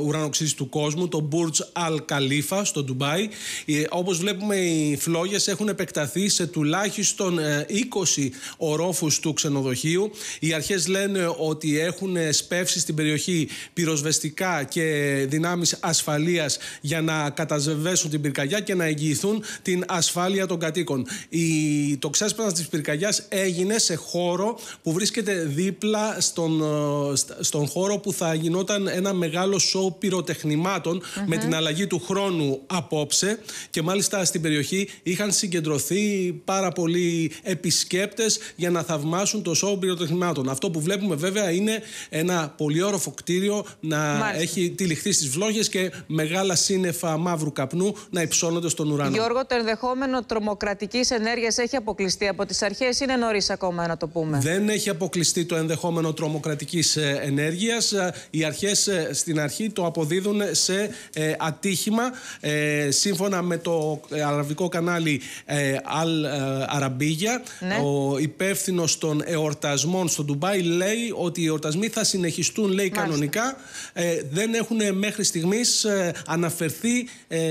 ουρανοξύστης του κόσμου, το Burj Al Khalifa στο Ντουμπάι. Όπως βλέπουμε, οι φλόγες έχουν επεκταθεί σε τουλάχιστον 20 ορόφους του ξενοδοχείου. Οι αρχές λένε ότι έχουν σπεύσει στην περιοχή πυροσβεστικά και δυνάμεις ασφαλείας για να κατασβέσουν την πυρκαγιά και να εγγυηθούν την ασφάλεια των κατοίκων. Το ξέσπασμα της πυρκαγιάς έγινε σε χώρο που βρίσκεται δίπλα στον χώρο που θα γινόταν ένα μεγάλο σοου πυροτεχνημάτων με την αλλαγή του χρόνου απόψε, και μάλιστα στην περιοχή είχαν συγκεντρωθεί πάρα πολλοί επισκέπτες για να θαυμάσουν το σοου πυροτεχνημάτων. Αυτό που βλέπουμε βέβαια είναι ένα πολυόροφο κτίριο να έχει τυλιχθεί στις φλόγες και μεγάλα σύννεφα μαύρου καπνού να υψώνονται στον ουρανό. Γιώργο, το ενδεχόμενο τρομοκρατικής ενέργειας έχει αποκλειστεί από τις αρχές, είναι νωρίς ακόμα να το πούμε? Δεν έχει αποκλειστεί το ενδεχόμενο τρομοκρατικής ενέργειας. Οι αρχές στην αρχή το αποδίδουν σε ατύχημα. Σύμφωνα με το αραβικό κανάλι Al Arabiya, ο υπεύθυνος των εορτασμών στο Ντουμπάι λέει ότι οι εορτασμοί θα συνεχιστούν, λέει, κανονικά. Δεν έχουν μέχρι στιγμής αναφερθεί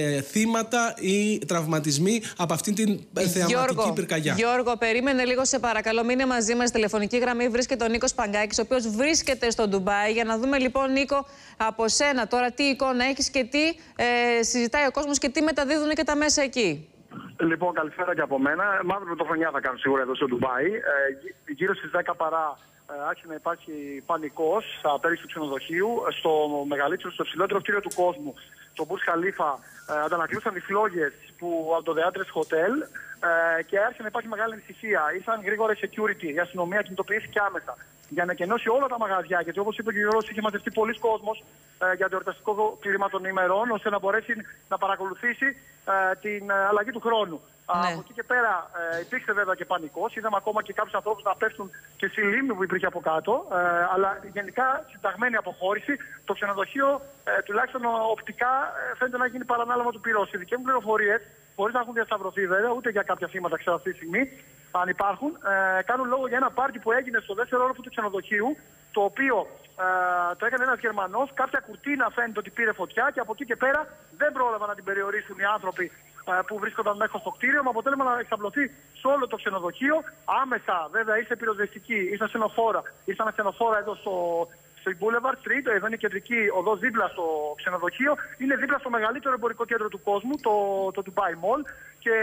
θύματα ή τραυματισμοί από αυτήν την θεαματική πυρκαγιά. Γιώργο, περίμενε λίγο, σε παρακαλώ, μείνε μαζί μας. Τηλεφωνική γραμμή βρίσκεται ο Νίκος Παγκάκης, ο οποίος βρίσκεται στο Ντουμπάι. Για να δούμε λοιπόν, Νίκο, από σένα τώρα τι εικόνα έχεις και τι συζητάει ο κόσμος και τι μεταδίδουν και τα μέσα εκεί. Λοιπόν, καλησπέρα και από μένα. Μαύρη πρωτοχρονιά θα κάνω σίγουρα εδώ στο Ντουμπάι. Γύρω στις 10 παρά άρχισε να υπάρχει πανικός στα πέριξη του ξενοδοχείου, στο μεγαλύτερο, στο ψηλότερο κτίριο του κόσμου, το Burj Khalifa. Αντανακλούσαν οι φλόγες από το The Address Hotel και άρχισε να υπάρχει μεγάλη ανησυχία. Ήρθαν γρήγορα security, η αστυνομία κινητοποιήθηκε άμεσα για να κενώσει όλα τα μαγαζιά. Γιατί, όπως είπε και ο Γιώργος, είχε μαζευτεί πολλοί κόσμος για το εορταστικό κλίμα των ημερών, ώστε να μπορέσει να παρακολουθήσει την αλλαγή του χρόνου. Από εκεί και πέρα υπήρξε βέβαια και πανικός. Είδαμε ακόμα και κάποιους ανθρώπους να πέφτουν και στη λίμνη που υπήρχε από κάτω. Αλλά γενικά συνταγμένη αποχώρηση. Το ξενοδοχείο, τουλάχιστον οπτικά, φαίνεται να γίνει παρανάλωμα του πυρός. Οι δικές μου πληροφορίες, χωρίς να έχουν διασταυρωθεί βέβαια, ούτε για κάποια θύματα ξέρω αυτή τη στιγμή, αν υπάρχουν, κάνουν λόγο για ένα πάρτι που έγινε στο δεύτερο όροφο του ξενοδοχείου, το οποίο το έκανε ένας Γερμανός. Κάποια κουρτίνα φαίνεται ότι πήρε φωτιά και από εκεί και πέρα δεν πρόλαβαν να την περιορίσουν οι άνθρωποι που βρίσκονταν μέσα στο κτίριο, με αποτέλεσμα να εξαπλωθεί σε όλο το ξενοδοχείο. Άμεσα, βέβαια, ήρθε πυροσβεστική, ήρθαν ασθενοφόρα εδώ στο Boulevard Street, εδώ είναι η κεντρική οδός δίπλα στο ξενοδοχείο. Είναι δίπλα στο μεγαλύτερο εμπορικό κέντρο του κόσμου, το Dubai Mall. Και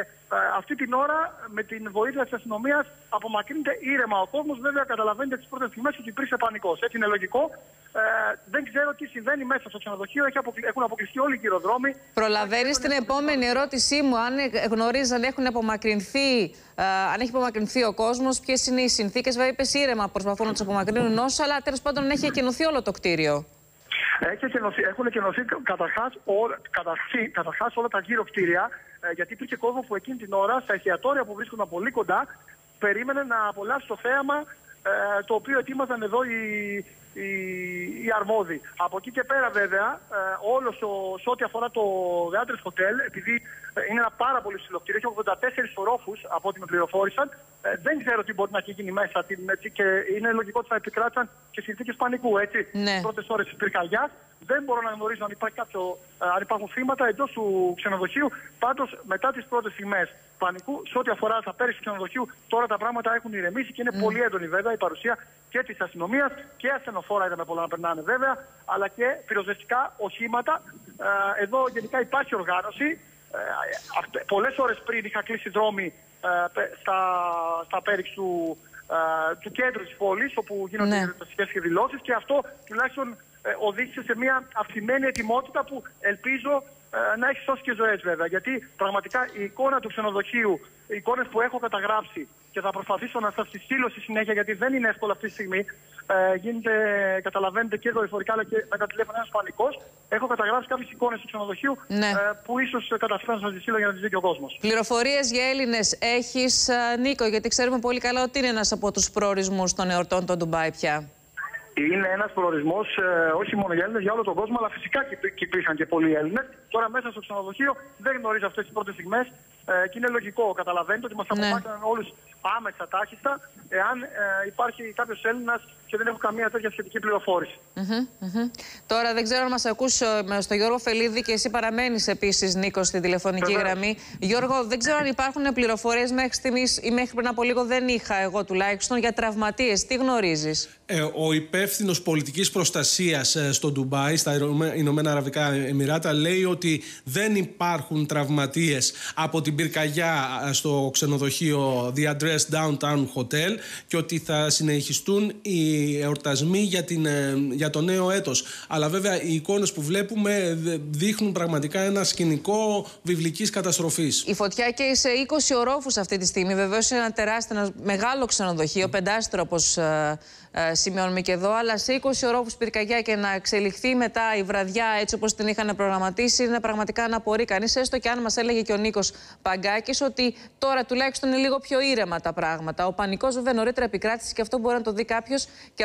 αυτή την ώρα, με την βοήθεια της αστυνομίας, απομακρύνεται ήρεμα ο κόσμος. Βέβαια, καταλαβαίνετε τις πρώτες στιγμές ότι υπήρξε πανικός. Έτσι είναι λογικό. Δεν ξέρω τι συμβαίνει μέσα στο ξενοδοχείο. Έχουν αποκλειστεί όλοι οι γυροδρόμοι. Προλαβαίνεις την επόμενη ερώτησή μου. Αν γνωρίζεις αν έχει απομακρυνθεί ο κόσμος, ποιες είναι οι συνθήκες? Βέβαια, είπες ήρεμα προσπαθούν να τους απομακρύνουν όσους, αλλά τέλος πάντων έχει εκκαινωθεί όλο το κτίριο. Έχουν εκκαινωθεί καταρχάς όλα τα γύρω κτίρια, γιατί υπήρχε κόσμο που εκείνη την ώρα στα εστιατόρια που βρίσκονταν πολύ κοντά περίμενε να απολαύσει το θέαμα το οποίο ετοίμαζαν εδώ οι αρμόδιοι. Από εκεί και πέρα βέβαια, όλο σε ό,τι αφορά το The Address Hotel, επειδή είναι ένα πάρα πολύ ψηλό κτίριο, έχει 84 ορόφους από ό,τι με πληροφόρησαν, δεν ξέρω τι μπορεί να έχει γίνει μέσα και είναι λογικό ότι θα επικράτησαν και συνθήκες πανικού, έτσι. Τις πρώτες ώρες της πυρκαγιάς. Δεν μπορώ να γνωρίζω αν υπάρχουν θύματα εντός του ξενοδοχείου. Πάντως, μετά τις πρώτες στιγμές πανικού, σε ό,τι αφορά τα πέριξη του ξενοδοχείου, τώρα τα πράγματα έχουν ηρεμήσει και είναι πολύ έντονη βέβαια η παρουσία και της αστυνομίας και ασθενοφόρα, είδαμε πολλά να περνάνε βέβαια, αλλά και πυροσβεστικά οχήματα. Εδώ γενικά υπάρχει οργάνωση. Πολλές ώρες πριν είχα κλείσει δρόμοι στα πέριξη του κέντρου της πόλης, όπου γίνονται εορταστικές δηλώσεις, και αυτό τουλάχιστον οδήγησε σε μια αυξημένη ετοιμότητα που ελπίζω να έχει σώσει και ζωές βέβαια. Γιατί πραγματικά η εικόνα του ξενοδοχείου, οι εικόνες που έχω καταγράψει και θα προσπαθήσω να σας τις στείλω στη συνέχεια, γιατί δεν είναι εύκολο αυτή τη στιγμή. Γίνεται, καταλαβαίνετε, και δορυφορικά αλλά και με τα τηλέφωνα ένας πανικός. Έχω καταγράψει κάποιες εικόνες του ξενοδοχείου που ίσως καταφέρω να σας τις στείλω για να τις δει και ο κόσμος. Πληροφορίες για Έλληνες έχεις, Νίκο? Γιατί ξέρουμε πολύ καλά ότι είναι ένας από τους προορισμούς των εορτών των Ντουμπάι πια. Είναι ένας προορισμός όχι μόνο για Έλληνες, για όλο τον κόσμο, αλλά φυσικά και υπήρχαν και πολλοί Έλληνες. Τώρα μέσα στο ξενοδοχείο δεν γνωρίζω αυτές τις πρώτες στιγμές και είναι λογικό. Καταλαβαίνετε ότι μας απομάκρυναν όλους άμεσα τάχιστα. Εάν υπάρχει κάποιος Έλληνας και δεν έχω καμία τέτοια σχετική πληροφόρηση. Τώρα δεν ξέρω αν μας ακούς στο Γιώργο Φελίδη και εσύ παραμένεις επίσης, Νίκο, στη τηλεφωνική γραμμή. Γιώργο, δεν ξέρω αν υπάρχουν πληροφορίες μέχρι στιγμής ή μέχρι πριν από λίγο δεν είχα εγώ τουλάχιστον για τραυματίες. Τι γνωρίζεις? Ο υπεύθυνος πολιτικής προστασίας στο Ντουμπάι, στα Ηνωμένα Αραβικά Εμιράτα, λέει ότι δεν υπάρχουν τραυματίες από την πυρκαγιά στο ξενοδοχείο The Address Downtown Hotel και ότι θα συνεχιστούν οι εορτασμοί για το νέο έτος. Αλλά βέβαια οι εικόνες που βλέπουμε δείχνουν πραγματικά ένα σκηνικό βιβλικής καταστροφής. Η φωτιά καίει σε 20 ορόφους αυτή τη στιγμή. Βεβαίως είναι ένα τεράστιο, ένα μεγάλο ξενοδοχείο, πεντάστερο όπως σημειώνουμε και εδώ, αλλά σε 20 ορόφους πυρκαγιά και να εξελιχθεί μετά η βραδιά έτσι όπως την είχαν προγραμματίσει είναι πραγματικά να απορεί κανείς, έστω και αν μας έλεγε και ο Νίκος Παγκάκης ότι τώρα τουλάχιστον είναι λίγο πιο ήρεμα τα πράγματα. Ο πανικός βέβαια νωρίτερα επικράτησε και αυτό μπορεί να το δει κάποιος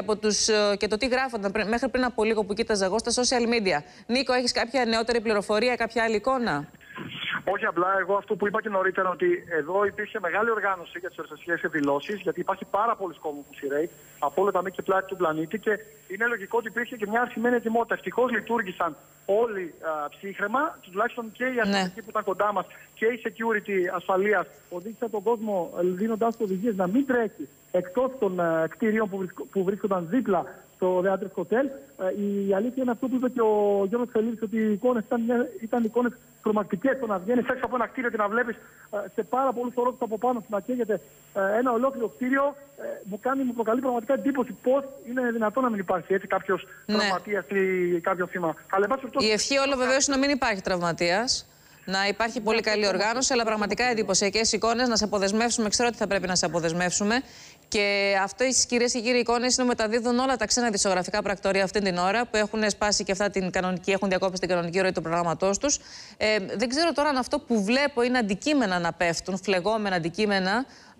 και το τι γράφονταν μέχρι πριν από λίγο που κοίταζα εγώ στα social media. Νίκο, έχεις κάποια νεότερη πληροφορία, κάποια άλλη εικόνα? Όχι, απλά εγώ αυτό που είπα και νωρίτερα, ότι εδώ υπήρχε μεγάλη οργάνωση για τις εορταστικές εκδηλώσεις, γιατί υπάρχει πάρα πολλοί κόσμος που σειραίει από όλα τα μήκη και πλάτη του πλανήτη και είναι λογικό ότι υπήρχε και μια αυξημένη ετοιμότητα. Ευτυχώς λειτουργήσαν όλοι ψύχραιμα, τουλάχιστον και οι αστυνομικοί που ήταν κοντά μας και η security ασφαλείας οδήγησαν τον κόσμο δίνοντας οδηγίες να μην τρέχει εκτός των κτίριων που βρίσκονταν δίπλα στο The Address Hotel. Η αλήθεια είναι αυτό που είπε και ο Γιώργος Φελίδης, ότι οι εικόνες ήταν εικόνες τρομακτικές. Το να βγαίνεις έξω από ένα κτίριο και να βλέπεις σε πάρα πολλούς ορόφους από πάνω να καίγεται ένα ολόκληρο κτίριο, μου προκαλεί πραγματικά εντύπωση πώς είναι δυνατόν να μην υπάρχει έτσι κάποιος τραυματίας ή κάποιο θύμα. Η ευχή όλο βεβαίως είναι να μην υπάρχει τραυματίας. Να υπάρχει πολύ καλή οργάνωση, αλλά πραγματικά εντυπωσιακές εικόνες. Να σε αποδεσμεύσουμε, ξέρω ότι θα πρέπει να σε αποδεσμεύσουμε. Και αυτές, κυρίες και κύριοι, εικόνες είναι μεταδίδουν όλα τα ξένα δισογραφικά πρακτορεία αυτή την ώρα που έχουν σπάσει και αυτά την κανονική, έχουν διακόψει την κανονική ροή του προγράμματός τους. Δεν ξέρω τώρα αν αυτό που βλέπω είναι αντικείμενα να πέφτουν, φλεγόμενα αντικείμενα.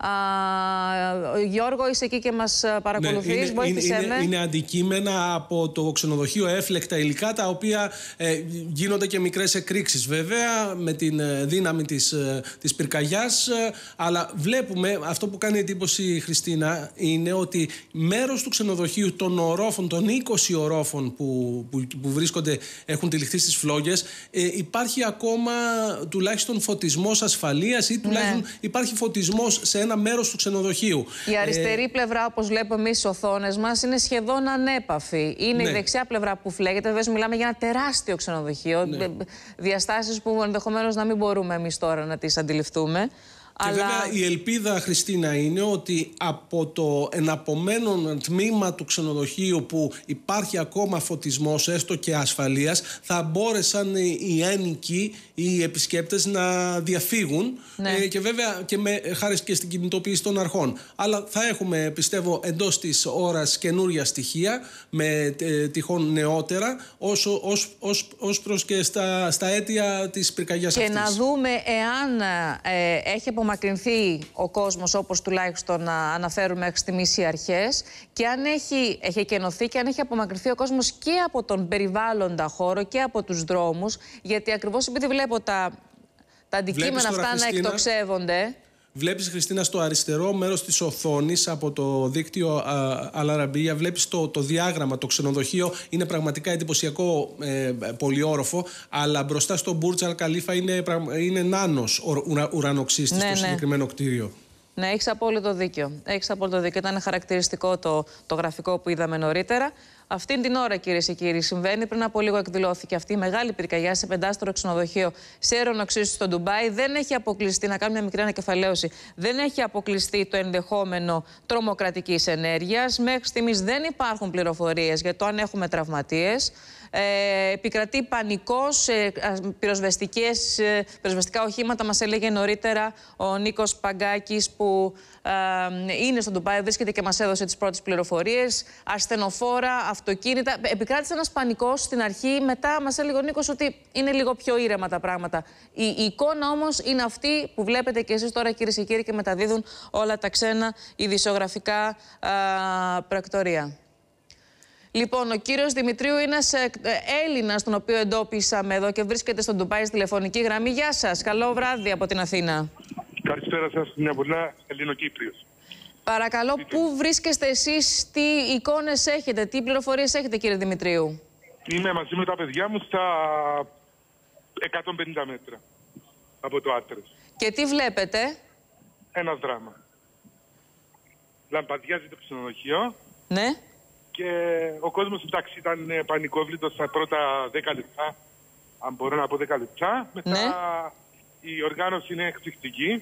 Γιώργο, είσαι εκεί και μας παρακολουθείς, βοήθησέ με. Είναι αντικείμενα από το ξενοδοχείο, έφλεκτα υλικά, τα οποία γίνονται και μικρές εκρήξεις βέβαια με την δύναμη της πυρκαγιάς, αλλά βλέπουμε, αυτό που κάνει εντύπωση, Χριστίνα, είναι ότι μέρος του ξενοδοχείου, των ορόφων, των 20 ορόφων που βρίσκονται, έχουν τυλιχθεί στις φλόγες, υπάρχει ακόμα τουλάχιστον φωτισμός ασφαλείας ή τουλάχιστον υπάρχει φωτισμός σε ένα μέρος του ξενοδοχείου. Η αριστερή πλευρά, όπως βλέπουμε εμείς στις οθόνες μας, είναι σχεδόν ανέπαφη. Είναι η δεξιά πλευρά που φλέγεται. Βέβαια, μιλάμε για ένα τεράστιο ξενοδοχείο. Διαστάσεις που ενδεχομένως να μην μπορούμε εμείς τώρα να τις αντιληφθούμε. Και βέβαια η ελπίδα, Χριστίνα, είναι ότι από το εναπομένον τμήμα του ξενοδοχείου που υπάρχει ακόμα φωτισμός, έστω και ασφαλείας, θα μπόρεσαν οι ένοικοι, οι επισκέπτες να διαφύγουν και βέβαια και χάρη και στην κινητοποίηση των αρχών. Αλλά θα έχουμε, πιστεύω, εντός της ώρας καινούρια στοιχεία με τυχόν νεότερα ως προς και στα αίτια της πυρκαγιάς αυτής. Και να δούμε εάν έχει απομακρυνθεί ο κόσμος, όπως τουλάχιστον αναφέρουν μέχρι στιγμής οι αρχές, και αν έχει εκενωθεί και αν έχει απομακρυνθεί ο κόσμος και από τον περιβάλλοντα χώρο και από τους δρόμους, γιατί ακριβώς επειδή βλέπω τα αντικείμενα αυτά να εκτοξεύονται. Βλέπεις, Χριστίνα, στο αριστερό μέρος της οθόνης από το δίκτυο Al Arabiya, βλέπεις το διάγραμμα, το ξενοδοχείο είναι πραγματικά εντυπωσιακό, πολυόροφο, αλλά μπροστά στο Burj Al Khalifa είναι νάνος ουρανοξύστης στο συγκεκριμένο κτίριο. Ναι, έχεις απόλυτο δίκιο. Ήταν χαρακτηριστικό το γραφικό που είδαμε νωρίτερα. Αυτήν την ώρα, κυρίες και κύριοι, συμβαίνει. Πριν από λίγο εκδηλώθηκε αυτή η μεγάλη πυρκαγιά σε πεντάστερο ξενοδοχείο σε αερονοξύστηση στο Ντουμπάι. Δεν έχει αποκλειστεί, να κάνω μια μικρή ανακεφαλαίωση, δεν έχει αποκλειστεί το ενδεχόμενο τρομοκρατικής ενέργειας. Μέχρι στιγμής δεν υπάρχουν πληροφορίες για το αν έχουμε τραυματίες. Επικρατεί πανικός, πυροσβεστικά οχήματα, μας έλεγε νωρίτερα ο Νίκος Παγκάκης που είναι στο Ντουμπάι, βρίσκεται και μας έδωσε τις πρώτες πληροφορίες. Ασθενοφόρα, αυτοκίνητα. Επικράτησε ένας πανικός στην αρχή, μετά μας έλεγε ο Νίκος ότι είναι λίγο πιο ήρεμα τα πράγματα. Η εικόνα όμως είναι αυτή που βλέπετε και εσείς τώρα, κυρίες και κύριοι, και μεταδίδουν όλα τα ξένα ειδησιογραφικά πρακτορεία. Λοιπόν, ο κύριος Δημητρίου είναι ένας Έλληνας, τον οποίο εντόπισαμε εδώ και βρίσκεται στον Ντουμπάι στη τηλεφωνική γραμμή. Γεια σας, καλό βράδυ από την Αθήνα. Καλησπέρα σας, μια πολλά Ελληνοκύπριος. Παρακαλώ, πού βρίσκεστε εσείς, τι εικόνες έχετε, τι πληροφορίες έχετε, κύριε Δημητρίου? Είμαι μαζί με τα παιδιά μου στα 150 μέτρα από το Άτρες. Και τι βλέπετε? Ένα δράμα. Λαμπαδιάζει το ξενοδοχείο. Ναι. Και ο κόσμος, εντάξει, ήταν πανικόβλητος στα πρώτα 10 λεπτά. Αν μπορώ να πω 10 λεπτά. Μετά ναι. Η οργάνωση είναι εκπληκτική.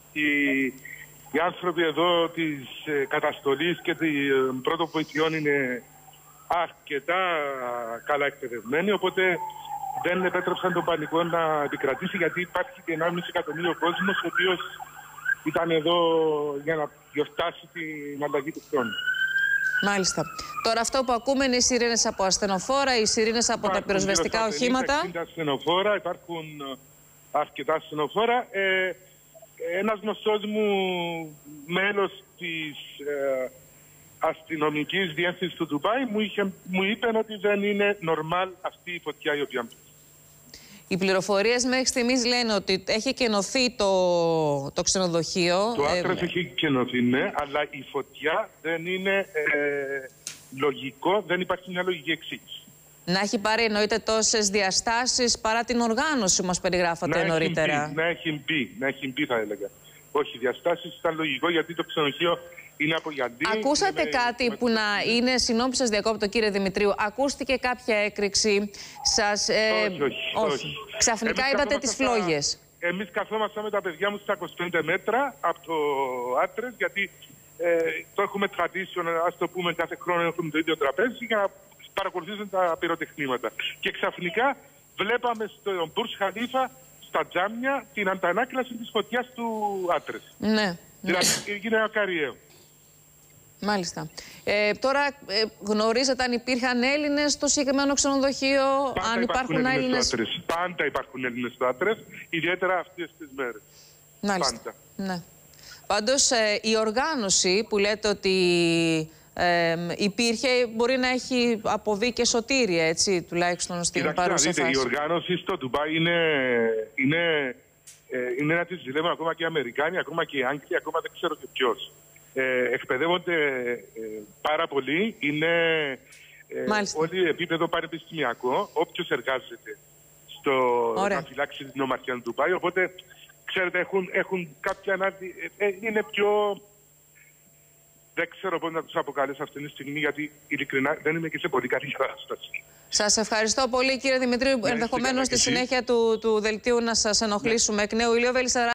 Οι άνθρωποι εδώ της καταστολής και των πρώτων βοηθειών είναι αρκετά καλά εκπαιδευμένοι. Οπότε δεν επέτρεψαν τον πανικό να επικρατήσει, γιατί υπάρχει και 1,5 εκατομμύριο κόσμος ο οποίος ήταν εδώ για να γιορτάσει την αλλαγή του χρόνου. Μάλιστα. Τώρα αυτό που ακούμε είναι οι σιρήνες από ασθενοφόρα, οι σιρήνες από τα πυροσβεστικά οχήματα. 50 ασθενοφόρα, υπάρχουν αρκετά ασθενοφόρα. Ένας γνωστός μου, μέλος της αστυνομικής διεύθυνσης του Ντουμπάι, μου είπε ότι δεν είναι normal αυτή η φωτιά η οποία μπήκε. Οι πληροφορίες μέχρι στιγμής λένε ότι έχει κενωθεί το ξενοδοχείο. Το Άτρες έχει κενωθεί, ναι, αλλά η φωτιά δεν είναι λογικό, δεν υπάρχει μια λογική εξήγηση. Να έχει πάρει, εννοείται, τόσες διαστάσεις παρά την οργάνωση που μας περιγράφατε νωρίτερα. Να έχει μπει, θα έλεγα. Όχι, διαστάσεις ήταν λογικό, γιατί το ξενοδοχείο είναι από γυαλί. Ακούσατε κάτι που να είναι, συγγνώμη που σας διακόπτω, κύριε Δημητρίου, ακούστηκε κάποια έκρηξη σας? Όχι. Ξαφνικά είδατε τις φλόγες. Εμείς καθόμασταν με τα παιδιά μου στα 25 μέτρα από το Άτρες, γιατί το έχουμε tradition, ας το πούμε, κάθε χρόνο έχουμε το ίδιο τραπέζι για να παρακολουθήσουν τα πυροτεχνήματα. Και ξαφνικά βλέπαμε στο Μπουρτζ Χαλίφα, στα τζάμια, την αντανάκλαση της φωτιάς του Άτρες. Ναι. Δηλαδή έγινε ακαριαίο. Μάλιστα. Τώρα γνωρίζετε αν υπήρχαν Έλληνες στο συγκεκριμένο ξενοδοχείο, αν υπάρχουν Έλληνες? Πάντα υπάρχουν Έλληνες στο Άτρες, ιδιαίτερα αυτές τις μέρες. Μάλιστα. Πάντα. Ναι. Πάντως η οργάνωση που λέτε ότι υπήρχε, μπορεί να έχει αποβεί και σωτήρια, έτσι, τουλάχιστον στην παρούσα φάση. Η οργάνωση στο Ντουμπάι είναι να τη ζηλεύουν ακόμα και οι Αμερικάνοι, ακόμα και οι Άγγλοι, ακόμα δεν ξέρω και ποιος. Εκπαιδεύονται πάρα πολύ, είναι όλοι επίπεδο πανεπιστημιακό, όποιος εργάζεται να φυλάξει την ομαρχία του Ντουμπάι, οπότε ξέρετε έχουν κάποια είναι πιο... Δεν ξέρω πώς να τους αποκαλέσω αυτή τη στιγμή, γιατί ειλικρινά δεν είμαι και σε πολύ καλή κατάσταση. Σας ευχαριστώ πολύ, κύριε Δημητρίου. Ενδεχομένως στη συνέχεια του δελτίου να σας ενοχλήσουμε εκ νέου.